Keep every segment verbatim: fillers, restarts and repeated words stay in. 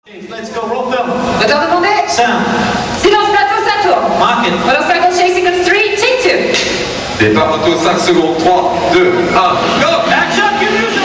Let's go, roll film. Moteur demandé. Sound. Silence plateau, ça tourne. Mark it. Pendant cinquante shake seconds, three, take two. Départ moto, cinq secondes, trois, deux, un, go! Action, cue music.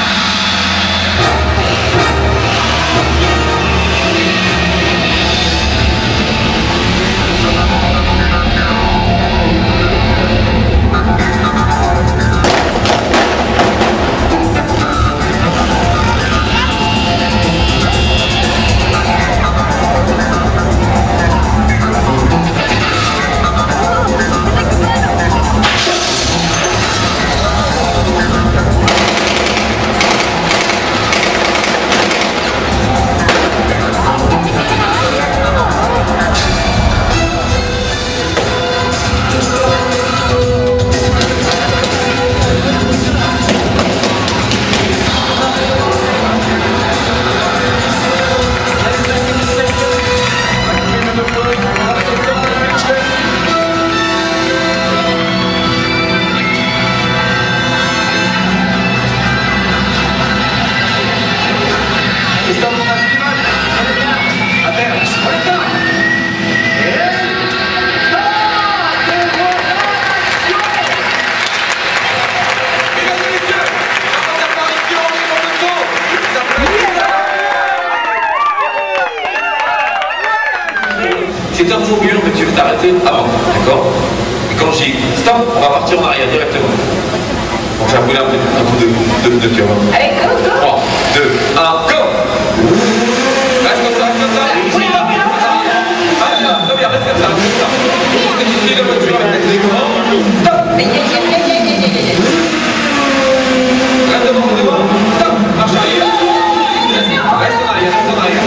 C'est un faux mur, mais tu veux t'arrêter avant, d'accord? Et quand je dis stop, on va partir en arrière directement. On va brûler un peu, un peu de, de, de cœur. Allez, go, go. trois, deux, un, go! Reste comme ça, reste comme ça. Oui, oui, oui, Ah, là, très bien, reste comme ça, reste comme ça. Faut que tu suives la voiture avec les commandes. Stop! Mais yeah, yeah, yeah, yeah, yeah, yeah, yeah. Reste devant, devant. Stop! Marche arrière. Reste, reste en arrière, reste en arrière.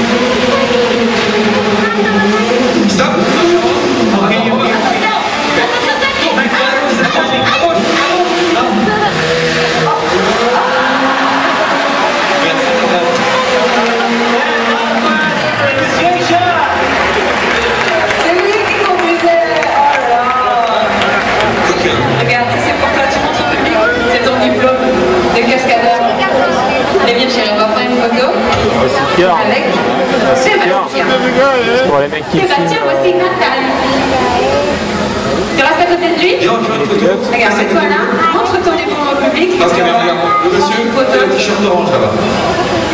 Stop! Okay, you okay. C'est lui qui conduisait. Oh là. Regarde, ça c'est pour toi, tu montres au public. C'est ton diplôme de cascadeur. Allez, viens chérie, on va prendre une photo. Avec Sébastien. Pour les mecs qui Sébastien, voici Nathalie. Tu restes à côté de lui? Viens, on fait une photo. Regarde, c'est toi là. Montre ton diplôme au public. Parce qu'il y a, regarde, le monsieur, Photo. il a un t-shirt orange là-bas.